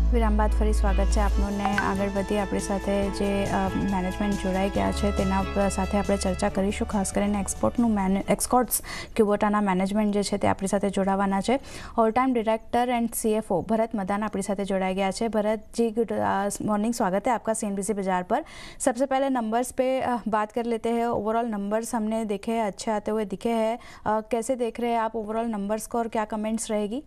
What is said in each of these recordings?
વિરામ બાદ ફરી સ્વાગત છે આપનું ને આગળ વધીએ આપણી સાથે જે મેનેજમેન્ટ જોડાઈ ગયા છે તેના સાથે આપણે ચર્ચા કરીશું. ખાસ કરીને એક્સપોર્ટ્સ ક્યુબોટાના મેનેજમેન્ટ જે છે તે આપણી સાથે જોડાવાના છે. All time director and CFO Bharat Madan अपनी साथ जोड़ा गया है. भरत जी गुड मॉर्निंग, स्वागत है आपका CNBC बाजार पर. सबसे पहले नंबर्स पे बात कर लेते हैं. ओवरऑल नंबर्स हमने देखे हैं, अच्छे आते हुए दिखे हैं. कैसे देख रहे हैं आप ओवरऑल नंबर्स को और क्या कमेंट्स रहेगी?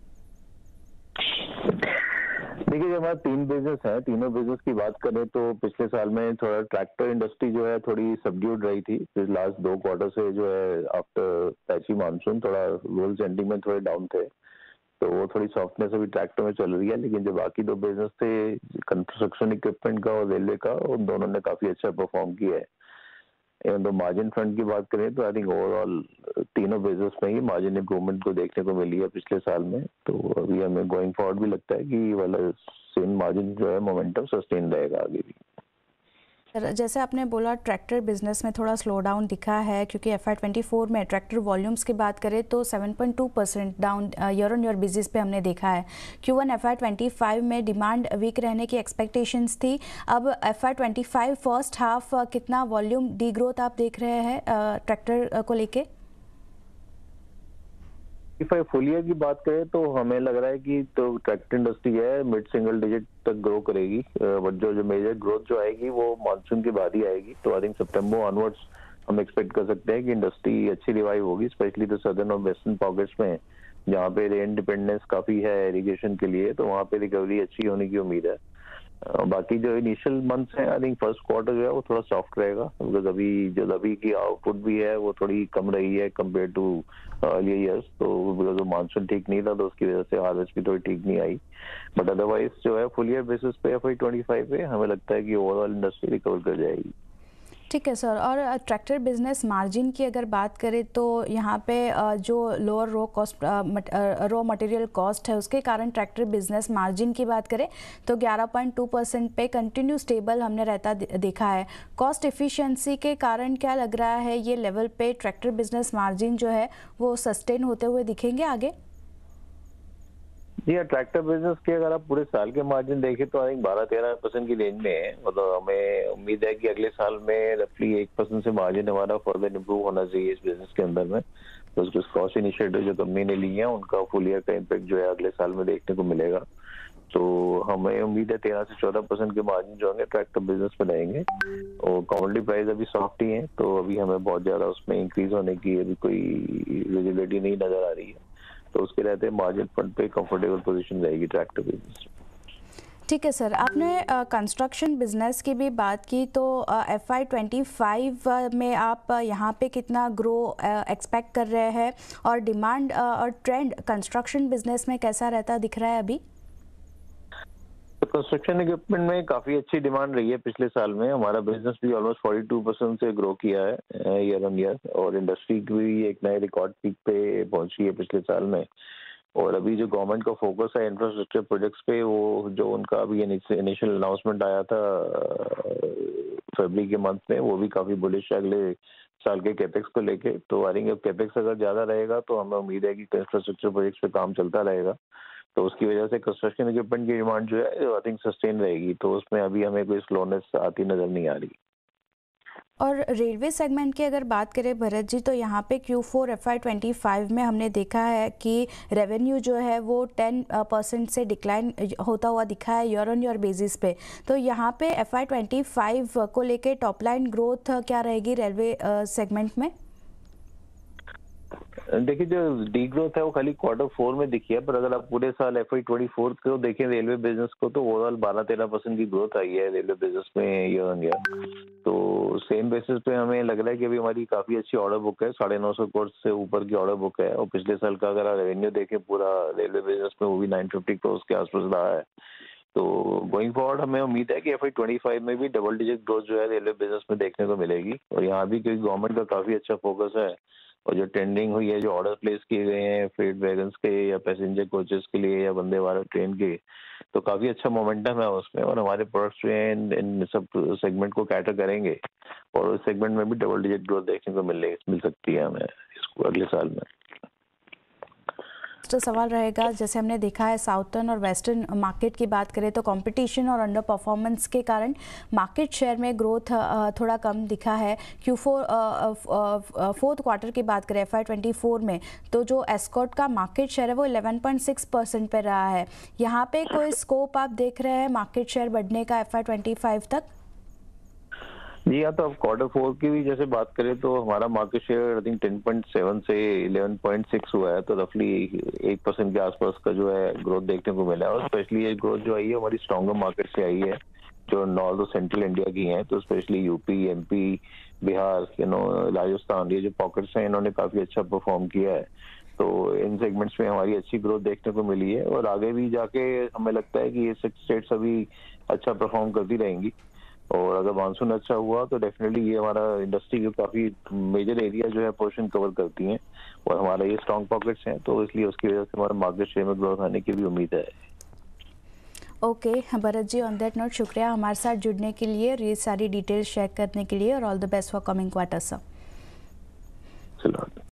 देखिए, जो हमारे तीन बिजनेस हैं, तीनों बिजनेस की बात करें तो पिछले साल में थोड़ा ट्रैक्टर इंडस्ट्री जो है थोड़ी सबड्यूड रही थी. लास्ट 2 क्वार्टर से जो है आफ्टर पैची मानसून थोड़ा रूरल सेंटीमेंट थोड़े डाउन थे, तो वो थोड़ी सॉफ्टनेस अभी ट्रैक्टर में चल रही है. लेकिन जो बाकी 2 बिजनेस थे, कंस्ट्रक्शन इक्विपमेंट का और रेलवे का, उन दोनों ने काफी अच्छा परफॉर्म किया है. एवं तो मार्जिन फ्रंट की बात करें तो आई थिंक ओवरऑल तीनों बिजनेस में ही मार्जिन इंप्रूवमेंट को देखने को मिली है पिछले साल में. तो अभी हमें गोइंग फॉरवर्ड भी लगता है कि वाला सेम मार्जिन जो है मोमेंटम सस्टेन रहेगा आगे भी. जैसे आपने बोला ट्रैक्टर बिजनेस में थोड़ा स्लो डाउन दिखा है, क्योंकि FY24 में ट्रैक्टर वॉल्यूम्स की बात करें तो 7.2% down year on year basis पे हमने देखा है. Q1 FY25 में डिमांड वीक रहने की एक्सपेक्टेशंस थी. अब FY25 फर्स्ट हाफ कितना वॉल्यूम डी ग्रोथ आप देख रहे हैं ट्रैक्टर को लेके? फुल ईयर की बात करें तो हमें लग रहा है कि तो ट्रैक्टर इंडस्ट्री है मिड सिंगल डिजिट तक ग्रो करेगी. बट जो मेजर ग्रोथ जो आएगी वो मानसून के बाद ही आएगी. तो आई थिंक सितंबर ऑनवर्ड्स हम एक्सपेक्ट कर सकते हैं कि इंडस्ट्री अच्छी रिवाइव होगी, स्पेशली तो सदर्न और वेस्टर्न पॉकेट्स में जहाँ पे रेन डिपेंडेंस काफी है इरिगेशन के लिए, तो वहाँ पे रिकवरी अच्छी होने की उम्मीद है. बाकी जो इनिशियल मंथ्स हैं, आई थिंक फर्स्ट क्वार्टर जो है वो थोड़ा सॉफ्ट रहेगा, बिकॉज अभी की आउटपुट भी है वो थोड़ी कम रही है कंपेयर टू अर्लियर ईयर्स. तो बिकॉज मानसून ठीक नहीं था तो उसकी वजह से हार्वेस्ट भी थोड़ी ठीक नहीं आई. बट अदरवाइज जो है फुल ईयर बेसिस पे FY25 पे हमें लगता है कि ओवरऑल इंडस्ट्री रिकवर कर जाएगी. ठीक है सर. और ट्रैक्टर बिजनेस मार्जिन की अगर बात करें तो यहाँ पे जो लोअर रॉ मटेरियल कॉस्ट है उसके कारण ट्रैक्टर बिजनेस मार्जिन की बात करें तो 11.2% पे कंटिन्यू स्टेबल हमने रहता देखा है. कॉस्ट एफिशिएंसी के कारण क्या लग रहा है ये लेवल पे ट्रैक्टर बिजनेस मार्जिन जो है वो सस्टेन होते हुए दिखेंगे आगे? जी हाँ, ट्रैक्टर बिजनेस के अगर आप पूरे साल के मार्जिन देखें तो आई थिंक 12-13% की रेंज में है. मतलब हमें उम्मीद है कि अगले साल में रफली 1% से मार्जिन हमारा फर्दर इम्प्रूव होना चाहिए इस बिजनेस के अंदर में. तो कुछ कॉस्ट इनिशिएटिव जो कंपनी ने लिए हैं उनका फुल ईयर का इम्पैक्ट जो है अगले साल में देखने को मिलेगा. तो हमें उम्मीद है 13 से 14% के मार्जिन जो होंगे ट्रैक्टर बिजनेस में रहेंगे. और कमोडिटी प्राइस अभी सॉफ्ट ही है, तो अभी हमें बहुत ज्यादा उसमें इंक्रीज होने की अभी कोई विजिबिलिटी नहीं नजर आ रही है. तो उसके रहते मार्जिन फ्रंट पे कंफर्टेबल पोजीशन रहेगी ट्रैक्टर बिजनेस. ठीक है सर. आपने कंस्ट्रक्शन बिजनेस की भी बात की तो FY25 में आप यहाँ पे कितना ग्रो एक्सपेक्ट कर रहे हैं और डिमांड और ट्रेंड कंस्ट्रक्शन बिजनेस में कैसा रहता दिख रहा है अभी? तो कंस्ट्रक्शन इक्विपमेंट में काफी अच्छी डिमांड रही है पिछले साल में. हमारा बिजनेस भी ऑलमोस्ट 42% से ग्रो किया है ईयर ऑन ईयर, और इंडस्ट्री भी एक नए रिकॉर्ड पीक पे पहुंची है पिछले साल में. और अभी जो गवर्नमेंट का फोकस है इंफ्रास्ट्रक्चर प्रोजेक्ट्स पे, वो जो उनका अभी इनिशियल अनाउंसमेंट आया था फरवरी के मंथ में, वो भी काफी बुलिश है अगले साल के कैपेक्स को लेके. तो आई थिंक अब कैपेक्स अगर ज्यादा रहेगा तो हमें उम्मीद है कि इंफ्रास्ट्रक्चर प्रोजेक्ट्स पे काम चलता रहेगा. तो उसकी वजह से कंस्ट्रक्शन इक्विपमेंट की डिमांड जो है आई थिंक सस्टेन रहेगी. तो उसमें अभी हमें कोई स्लोनेस आती नजर नहीं आ रही. और रेलवे सेगमेंट की अगर बात करें भरत जी तो यहाँ पे Q4 FY25 में हमने देखा है कि रेवेन्यू जो है वो 10% से डिक्लाइन होता हुआ दिखा है ईयर ऑन ईयर बेसिस पे. तो यहाँ पे FY25 को लेके टॉप लाइन ग्रोथ क्या रहेगी रेलवे सेगमेंट में? देखिए, जो डी ग्रोथ है वो खाली Q4 में दिखी है, पर अगर आप पूरे साल FY24 को देखें रेलवे बिजनेस को तो ओवरऑल 12-13% की ग्रोथ आई है रेलवे बिजनेस में ईयर ऑन ईयर. तो सेम बेसिस पे हमें लग रहा है कि अभी हमारी काफी अच्छी ऑर्डर बुक है, 950 करोड़ से ऊपर की ऑर्डर बुक है. और पिछले साल का अगर आप रेवेन्यू देखें पूरा रेलवे बिजनेस में वो भी 950 करोड़ के आसपास रहा है. तो गोइंग फॉरवर्ड हमें उम्मीद है कि FY25 में भी डबल डिजिट ग्रोथ जो है रेलवे बिजनेस में देखने को मिलेगी. और यहाँ भी क्योंकि गवर्नमेंट का काफी अच्छा फोकस है और जो टेंडिंग हुई है, जो ऑर्डर प्लेस किए गए हैं फ्रेट वैगन्स के या पैसेंजर कोचेस के लिए या वंदे भारत ट्रेन के, तो काफी अच्छा मोमेंटम है उसमें. और हमारे प्रोडक्ट्स जो हैं इन सब सेगमेंट को कैटर करेंगे और उस सेगमेंट में भी डबल डिजिट ग्रोथ देखने को मिल सकती है हमें इसको अगले साल में. तो सवाल रहेगा, जैसे हमने देखा है साउथर्न और वेस्टर्न मार्केट की बात करें तो कंपटीशन और अंडर परफॉर्मेंस के कारण मार्केट शेयर में ग्रोथ थोड़ा कम दिखा है। फोर्थ क्वार्टर की बात करें FY24 में तो जो एस्कॉर्ट का मार्केट शेयर है वो 11.6% पे रहा है। यहाँ पे कोई स्कोप आप देख रहे हैं मार्केट शेयर बढ़ने का FY25 तक? जी हाँ, तो अब Q4 की भी जैसे बात करें तो हमारा मार्केट शेयर आई थिंक 10.7 से 11.6 हुआ है, तो रफली 1% के आसपास का जो है ग्रोथ देखने को मिला है। और स्पेशली ये ग्रोथ जो आई है हमारी स्ट्रॉन्गर मार्केट से आई है जो नॉर्थ और सेंट्रल इंडिया की हैं, तो specially UP, MP, Bihar, Rajasthan, ये जो पॉकेट्स हैं इन्होंने काफी अच्छा परफॉर्म किया है। तो इन सेगमेंट्स में हमारी अच्छी ग्रोथ देखने को मिली है और आगे भी जाके हमें लगता है कि ये स्टेट्स अभी अच्छा परफॉर्म करती रहेंगी। और अगर मानसून अच्छा हुआ तो डेफिनेटली ये हमारा इंडस्ट्री के काफी मेजर एरिया जो है पोर्शन कवर करती हैं और हमारा ये स्ट्रॉन्ग पॉकेट्स हैं, तो इसलिए उसकी वजह से हमारा मार्केट शेयर में ग्रोथ आने की भी उम्मीद है। Okay Bharat ji, on that note शुक्रिया हमारे साथ जुड़ने के लिए और ये सारी डिटेल्स शेयर करने के लिए, और all the best for coming quarter sir. चलो।